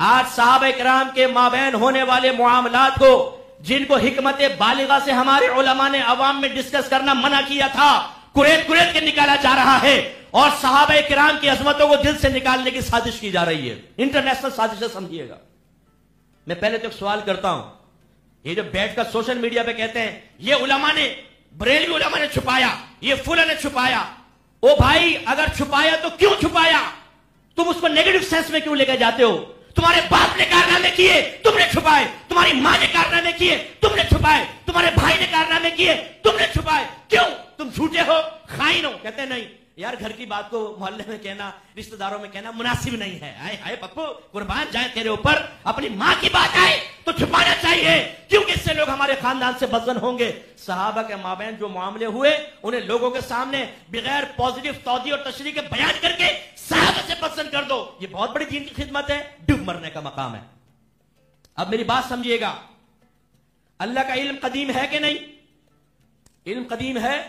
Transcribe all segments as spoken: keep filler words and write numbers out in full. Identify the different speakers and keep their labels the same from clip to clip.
Speaker 1: آج صحابہ کرام کے مابین ہونے والے معاملات کو، جن کو حکمت بالغہ سے ہمارے علماء نے عوام میں ڈسکس کرنا منع کیا تھا، کریت کریت کے نکالا جا رہا ہے، اور صحابہ کرام کی عظمتوں کو دل سے نکالنے کی سازش کی جا رہی ہے۔ انٹرنیشنل سازشیں سمجھیے گا۔ میں پہلے تو ایک سوال کرتا ہوں، یہ جو بیٹھ کر سوشل میڈیا پہ کہتے ہیں یہ علماء نے، بریلوی علماء نے چھپایا، یہ فلاں نے چھپایا، او بھائی اگر چھپایا تو کیوں چھپایا؟ تم اس کو نیگیٹو سینس میں کیوں لے کے جاتے ہو؟ تمہارے باپ نے کارنامے کیے، تم نے چھپائے، تمہاری ماں نے کارنامے کیے، تم نے چھپائے، تمہارے بھائی نے کارنامے کیے، تم نے چھپائے، کیوں؟ تم جھوٹے ہو، خائن ہو۔ کہتے ہیں نہیں یار، گھر کی بات کو محلے میں کہنا، رشتہ داروں میں کہنا مناسب نہیں ہے۔ آئے ہائے پپو، قربان جائے تیرے اوپر، اپنی ماں کی بات آئے تو چھپانا چاہیے، کیونکہ اس سے لوگ ہمارے خاندان سے بدزن ہوں گے۔ صحابہ کے مابین جو معاملے ہوئے انہیں لوگوں کے سامنے بغیر پازیٹیو توضیح اور تشریح کے بیان کر کے صحابہ سے بدزن کر دو، یہ بہت بڑی دین کی خدمت ہے، ڈوب مرنے کا مقام ہے۔ اب میری بات سمجھیے گا، اللہ کا علم قدیم ہے کہ نہیں؟ علم قدیم ہے،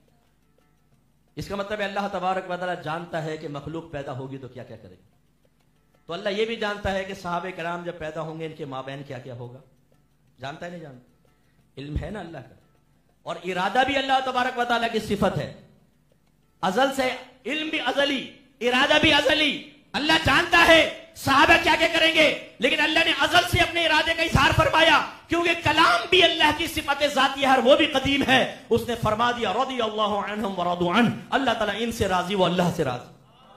Speaker 1: اس کا مطلب ہے اللہ تبارک و تعالیٰ جانتا ہے کہ مخلوق پیدا ہوگی تو کیا کیا کرے گی۔ تو اللہ یہ بھی جانتا ہے کہ صحابہ کرام جب پیدا ہوں گے ان کے مابین کیا کیا ہوگا، جانتا ہے نہیں جانتا؟ علم ہے نا اللہ کا، اور ارادہ بھی اللہ تبارک و تعالیٰ کی صفت ہے، ازل سے علم بھی ازلی، ارادہ بھی ازلی۔ اللہ جانتا ہے صحابہ کیا کیا کریں گے، لیکن اللہ نے ازل سے اپنے ارادے کا اظہار فرمایا، کیونکہ کلام بھی اللہ کی صفت ذاتی ہے، وہ بھی قدیم ہے۔ اس نے فرما دیا رضی اللہ عنہم ورضوا عنہ، اللہ تعالیٰ ان سے راضی، وہ اللہ سے راضی۔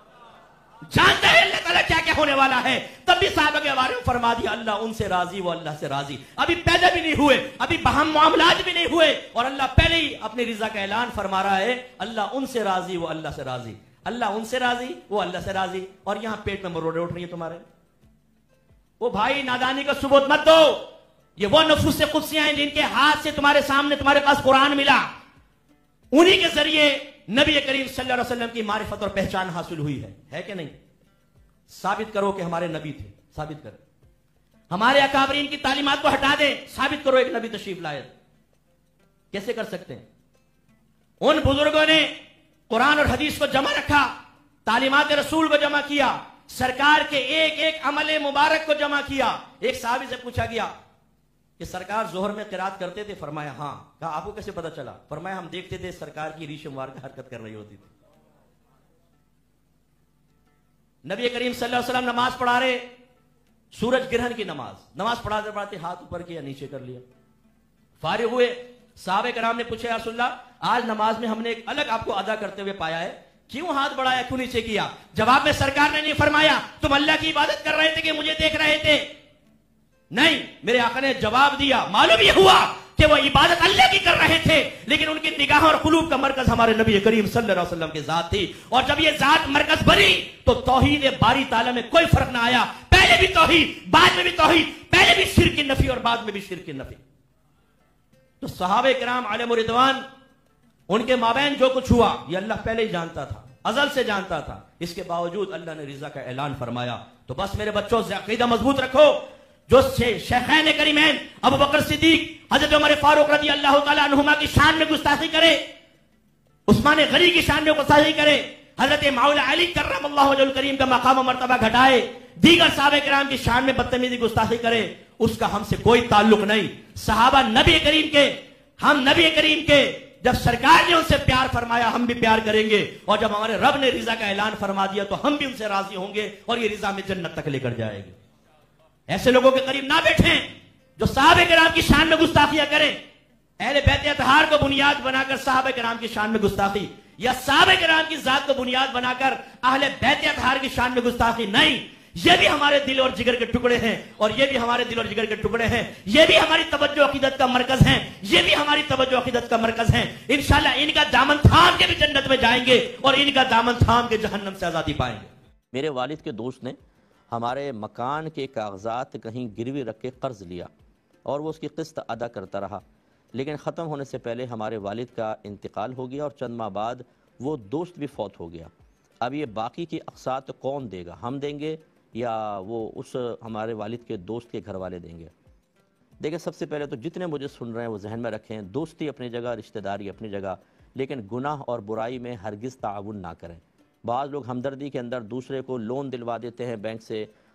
Speaker 1: جانتا ہے اللہ تعالیٰ کیا کیا ہونے والا ہے، تب بھی صحابہ کے بارے میں فرما دیا اللہ ان سے راضی، وہ اللہ سے راضی۔ ابھی پیدا بھی نہیں ہوئے، ابھی باہم معاملات بھی نہیں ہوئے، اور اللہ پہلے ہی اپنی رضا کا اعلان فرما رہا ہے اللہ ان سے راضی، وہ اللہ سے راضی۔ اللہ ان سے راضی، وہ اللہ سے راضی، اور یہاں پیٹ میں مروڑے اٹھ رہی ہیں تمہارے۔ وہ بھائی نادانی کا ثبوت مت دو، یہ وہ نفوس قدسیاں ہیں جن کے ہاتھ سے تمہارے سامنے تمہارے پاس قرآن ملا، انہی کے ذریعے نبی کریم صلی اللہ علیہ وسلم کی معرفت اور پہچان حاصل ہوئی ہے، ہے کہ نہیں؟ ثابت کرو کہ ہمارے نبی تھے، ثابت کرو۔ ہمارے اکابرین کی تعلیمات کو ہٹا دیں، ثابت کرو ایک نبی تشریف لائے۔ کیسے کر سکتے ہیں؟ ان بزرگوں نے قرآن اور حدیث کو جمع رکھا، تعلیمات رسول کو جمع کیا، سرکار کے ایک ایک عمل مبارک کو جمع کیا۔ ایک صحابی سے پوچھا گیا کہ سرکار ظہر میں قرات کرتے تھے؟ فرمایا ہاں۔ کہا آپ کو کیسے پتا چلا؟ فرمایا ہم دیکھتے تھے سرکار کی ریش مبارک حرکت کر رہی ہوتی تھی۔ نبی کریم صلی اللہ علیہ وسلم نماز پڑھا رہے، سورج گرہن کی نماز، نماز پڑھاتے پڑھاتے ہاتھ اوپر کیا، نیچے کر لیا، فارغ ہوئے۔ صحابہ کرام نے پوچھا یا رسول اللہ آج نماز میں ہم نے ایک الگ آپ کو ادا کرتے ہوئے پایا ہے، کیوں ہاتھ بڑھایا، کیوں نیچے کیا؟ جواب میں سرکار نے نہیں فرمایا تم اللہ کی عبادت کر رہے تھے کہ مجھے دیکھ رہے تھے، نہیں، میرے آقا نے جواب دیا، معلوم یہ ہوا کہ وہ عبادت اللہ کی کر رہے تھے، لیکن ان کی نگاہ اور قلوب کا مرکز ہمارے نبی کریم صلی اللہ علیہ وسلم کی ذات تھی، اور جب یہ ذات مرکز بنی تو توحید باری تعالیٰ میں کوئی فرق نہ آیا، پہلے بھی توحید، بعد میں بھی توحید، پہلے بھی شرک کی نفی اور بعد میں بھی شرک کی نفی۔ تو صحابہ کرام علیہم رضوان، ان کے مابین جو کچھ ہوا یہ اللہ پہلے ہی جانتا تھا، ازل سے جانتا تھا، اس کے باوجود اللہ نے رضا کا اعلان فرمایا۔ تو بس میرے بچوں سے عقیدہ مضبوط رکھو، جو شیخین کریمین ابو بکر صدیق، حضرت عمر فاروق رضی اللہ تعالیٰ عنہما کی شان میں گستاخی کرے، عثمان غنی کی شان میں گستاخی کرے، حضرت مولا علی کرم اللہ وجہ الکریم کا مقام و مرتبہ گھٹائے، دیگر صحابہ کرام کی شان میں بدتمیزی گستاخی کرے، اس کا ہم سے کوئی تعلق نہیں۔ صحابہ نبی کریم کے، ہم نبی کریم کے، جب سرکار نے ان سے پیار فرمایا ہم بھی پیار کریں گے، اور جب ہمارے رب نے رضا کا اعلان فرما دیا تو ہم بھی ان سے راضی ہوں گے، اور یہ رضا میں جنت تک لے کر جائے گی۔ ایسے لوگوں کے قریب نہ بیٹھیں جو صحابہ کرام کی شان میں گستاخیاں کریں، اہل بیت اطہار کو بنیاد بنا کر صحابہ کرام کی شان میں گستاخی، یا صحابہ کرام کی ذات کو بنیاد بنا کر اہل بیت اطہار کی شان میں گستاخی نہیں۔ یہ بھی ہمارے دل اور جگر کے ٹکڑے ہیں، اور یہ بھی ہمارے دل اور جگر کے ٹکڑے ہیں، یہ بھی ہماری توجہ عقیدت کا مرکز ہیں، یہ بھی ہماری توجہ عقیدت کا مرکز ہیں۔ انشاءاللہ ان کا دامن تھام کے بھی جنت میں جائیں گے، اور ان کا دامن تھام کے جہنم سے آزادی پائیں گے۔
Speaker 2: میرے والد کے دوست نے ہمارے مکان کے کاغذات کہیں گروی رکھ کے قرض لیا، اور وہ اس کی قسط ادا کرتا رہا، لیکن ختم ہونے سے پہلے ہمارے والد کا انتقال ہو گیا، اور چند ماہ بعد وہ دوست بھی فوت ہو گیا۔ اب یہ باقی کی اقساط کون دے گا، ہم دیں گے یا وہ اس ہمارے والد کے دوست کے گھر والے دیں گے؟ دیکھیں، سب سے پہلے تو جتنے مجھے سن رہے ہیں وہ ذہن میں رکھیں، دوستی اپنی جگہ، رشتہ داری اپنی جگہ، لیکن گناہ اور برائی میں ہرگز تعاون نہ کریں۔ بعض لوگ ہمدردی کے اندر دوسرے کو لون دلوا دیتے ہیں بینک سے،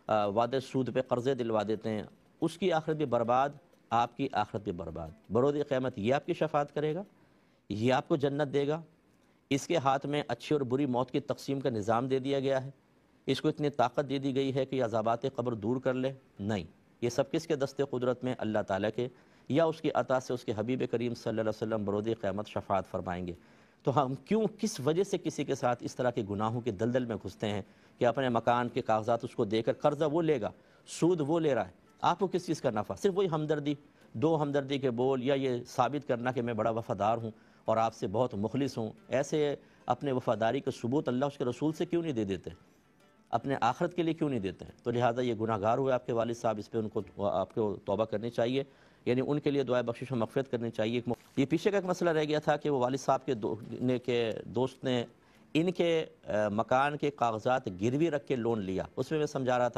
Speaker 2: وعدے سود پہ قرضے دلوا دیتے ہیں، اس کی آخرت بھی برباد، آپ کی آخرت بھی برباد۔ بروز قیامت یہ آپ کی شفاعت کرے گا، یہ آپ کو جنت دے گا، اس کے ہاتھ میں اچھی اور بری موت کی تقسیم کا نظام دے دیا گیا ہے، اس کو اتنی طاقت دے دی گئی ہے کہ یہ عذابات قبر دور کر لے؟ نہیں، یہ سب کس کے دست قدرت میں؟ اللہ تعالیٰ کے، یا اس کی عطا سے اس کے حبیب کریم صلی اللہ علیہ وسلم بروز قیامت شفاعت فرمائیں گے۔ تو ہم کیوں کس وجہ سے کسی کے ساتھ اس طرح کے گناہوں کے دلدل میں گھستے ہیں کہ اپنے مکان کے کاغذات اس کو دے کر قرضہ وہ لے گا، سود وہ لے رہا ہے، آپ کو کس چیز کا نفع؟ صرف وہی ہمدردی، دو ہمدردی کے بول، یا یہ ثابت کرنا کہ میں بڑا وفادار ہوں اور آپ سے بہت مخلص ہوں۔ ایسے اپنے وفاداری کا ثبوت اللہ اس کے رسول سے کیوں نہیں دے دیتے؟ اپنے آخرت کے لیے کیوں نہیں دیتے ہیں؟ تو لہٰذا یہ گناہ گار ہوئے آپ کے والد صاحب، اس پہ ان کو آپ کو توبہ کرنی چاہیے، یعنی ان کے لیے دعائے بخشش و مغفرت کرنی چاہیے۔ یہ پیچھے کا ایک مسئلہ رہ گیا تھا کہ وہ والد صاحب کے دو نے کے دوست نے ان کے مکان کے کاغذات گروی رکھ کے لون لیا۔ اس میں میں سمجھا رہا تھا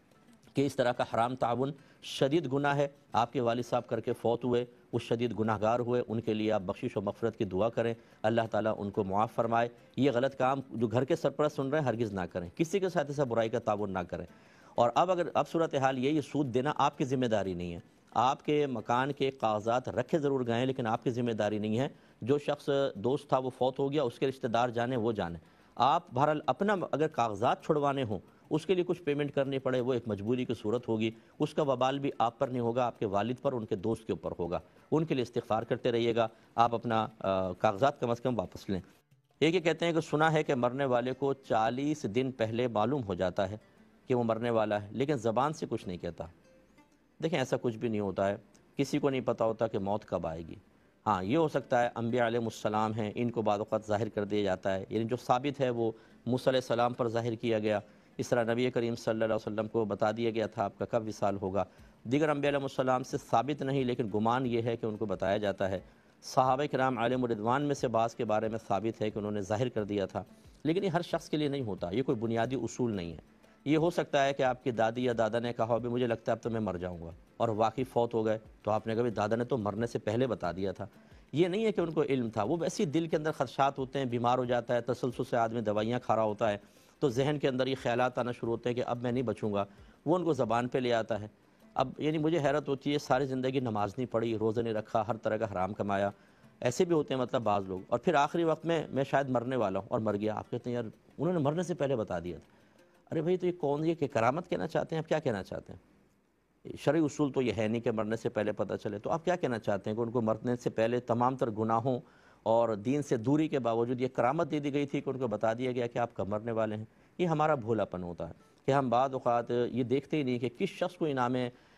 Speaker 2: کہ اس طرح کا حرام تعاون شدید گناہ ہے، آپ کے والد صاحب کر کے فوت ہوئے، اس شدید گناہ گار ہوئے، ان کے لیے آپ بخشش و مغفرت کی دعا کریں، اللہ تعالیٰ ان کو معاف فرمائے۔ یہ غلط کام جو گھر کے سرپرست سن رہے ہیں ہرگز نہ کریں، کسی کے ساتھ ایسا برائی کا تعاون نہ کریں۔ اور اب اگر اب صورتحال یہ یہ سود دینا آپ کی ذمہ داری نہیں ہے، آپ کے مکان کے کاغذات رکھے ضرور گئے ہیں لیکن آپ کی ذمہ داری نہیں ہے۔ جو شخص دوست تھا وہ فوت ہو گیا، اس کے رشتہ دار جانے وہ جانے، آپ بہرحال اپنا اگر کاغذات چھڑوانے ہوں اس کے لیے کچھ پیمنٹ کرنی پڑے، وہ ایک مجبوری کی صورت ہوگی، اس کا وبال بھی آپ پر نہیں ہوگا، آپ کے والد پر، ان کے دوست کے اوپر ہوگا۔ ان کے لیے استغفار کرتے رہیے گا، آپ اپنا کاغذات کم از کم واپس لیں۔ ایک یہ کہتے ہیں کہ سنا ہے کہ مرنے والے کو چالیس دن پہلے معلوم ہو جاتا ہے کہ وہ مرنے والا ہے، لیکن زبان سے کچھ نہیں کہتا۔ دیکھیں ایسا کچھ بھی نہیں ہوتا ہے، کسی کو نہیں پتہ ہوتا کہ موت کب آئے گی۔ ہاں یہ ہو سکتا ہے انبیاء علیہ السلام ہیں، ان کو بعض اوقات ظاہر کر دیا جاتا ہے، یعنی جو ثابت ہے وہ موسیٰ علیہ السلام پر ظاہر کیا گیا، اس طرح نبی کریم صلی اللہ علیہ وسلم کو بتا دیا گیا تھا آپ کا کب وصال ہوگا۔ دیگر انبیاء علیہ السلام سے ثابت نہیں لیکن گمان یہ ہے کہ ان کو بتایا جاتا ہے۔ صحابہ کرام علیہم الرضوان میں سے بعض کے بارے میں ثابت ہے کہ انہوں نے ظاہر کر دیا تھا، لیکن یہ ہر شخص کے لیے نہیں ہوتا، یہ کوئی بنیادی اصول نہیں ہے۔ یہ ہو سکتا ہے کہ آپ کی دادی یا دادا نے کہا بھی مجھے لگتا ہے اب تو میں مر جاؤں گا، اور واقعی فوت ہو گئے، تو آپ نے کہا بھی دادا نے تو مرنے سے پہلے بتا دیا تھا۔ یہ نہیں ہے کہ ان کو علم تھا، وہ ویسے دل کے اندر خدشات ہوتے ہیں، بیمار ہو جاتا ہے، تسلسل سے آدمی دوائیاں کھا رہا ہوتا ہے تو ذہن کے اندر یہ خیالات آنا شروع ہوتے ہیں کہ اب میں نہیں بچوں گا، وہ ان کو زبان پہ لے آتا ہے۔ اب یعنی مجھے حیرت ہوتی ہے، ساری زندگی نماز نہیں پڑھی، روزہ نہیں رکھا، ہر طرح کا حرام کمایا، ایسے بھی ہوتے ہیں مطلب بعض لوگ، اور پھر آخری وقت میں میں شاید مرنے والا ہوں اور مر گیا۔ آپ کہتے ہیں یار انہوں نے مرنے سے پہلے بتا دیا تھا۔ ارے بھائی تو یہ کون، یہ کہ کرامت کہنا چاہتے ہیں؟ آپ کیا کہنا چاہتے ہیں؟ شرعی اصول تو یہ ہے نہیں کہ مرنے سے پہلے پتہ چلے، تو آپ کیا کہنا چاہتے ہیں کہ ان کو مرنے سے پہلے تمام تر گناہوں اور دین سے دوری کے باوجود یہ کرامت دے دی گئی تھی کہ ان کو بتا دیا گیا کہ آپ کب مرنے والے ہیں؟ یہ ہمارا بھولا پن ہوتا ہے کہ ہم بعض اوقات یہ دیکھتے ہی نہیں کہ کس شخص کو انعام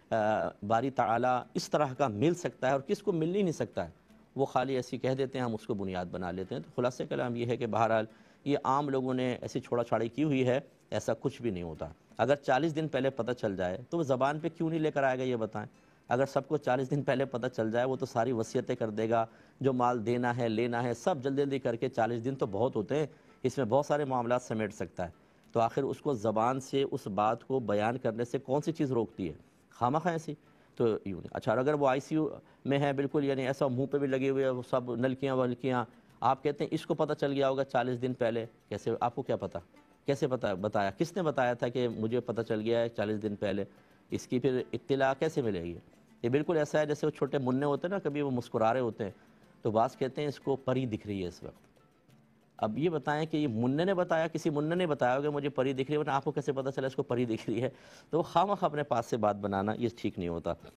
Speaker 2: باری تعالیٰ اس طرح کا مل سکتا ہے اور کس کو مل ہی نہیں سکتا ہے، وہ خالی ایسی کہہ دیتے ہیں، ہم اس کو بنیاد بنا لیتے ہیں۔ تو خلاصہ کلام یہ ہے کہ بہرحال یہ عام لوگوں نے ایسی چھوڑا چھاڑی کی ہوئی ہے، ایسا کچھ بھی نہیں ہوتا۔ اگر چالیس دن پہلے پتہ چل جائے تو وہ زبان پہ کیوں نہیں لے کر آئے گا یہ بتائیں؟ اگر سب کو چالیس دن پہلے پتہ چل جائے وہ تو ساری وصیتیں کر دے گا، جو مال دینا ہے لینا ہے سب جلدی جلدی کر کے، چالیس دن تو بہت ہوتے ہیں، اس میں بہت سارے معاملات سمیٹ سکتا ہے، تو آخر اس کو زبان سے اس بات کو بیان کرنے سے کون سی چیز روکتی ہے؟ خامخواہ ایسی تو یوں نہیں۔ اچھا اگر وہ آئی سی یو میں ہے بالکل، یعنی ایسا منہ پہ بھی لگے ہوئے وہ سب نلکیاں ولکیاں، آپ کہتے ہیں اس کو پتہ چل گیا ہوگا چالیس دن پہلے، کیسے آپ کو کیا پتہ؟ کیسے پتہ بتایا؟ کس نے بتایا تھا کہ مجھے پتہ چل گیا ہے چالیس دن پہلے؟ اس کی پھر اطلاع کیسے ملے گی؟ یہ بالکل ایسا ہے جیسے وہ چھوٹے منّے ہوتے ہیں نا، کبھی وہ مسکرا رہے ہوتے ہیں تو بعض کہتے ہیں اس کو پری دکھ رہی ہے اس وقت۔ اب یہ بتائیں کہ یہ منّے نے بتایا، کسی منّے نے بتایا ہوگا مجھے پری دکھ رہی ہے، ورنہ آپ کو کیسے پتہ چلا اس کو پری دکھ رہی ہے؟ تو وہ خواہ مخواہ اپنے پاس سے بات بنانا یہ ٹھیک نہیں ہوتا۔